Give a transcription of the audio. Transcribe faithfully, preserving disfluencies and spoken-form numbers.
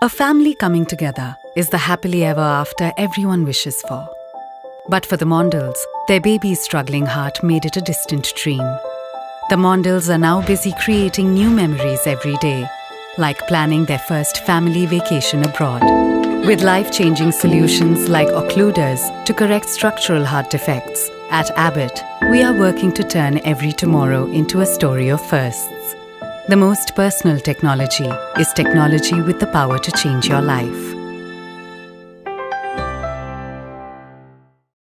A family coming together is the happily ever after everyone wishes for. But for the Mondals, their baby's struggling heart made it a distant dream. The Mondals are now busy creating new memories every day, like planning their first family vacation abroad. With life-changing solutions like occluders to correct structural heart defects, at Abbott, we are working to turn every tomorrow into a story of firsts. The most personal technology is technology with the power to change your life.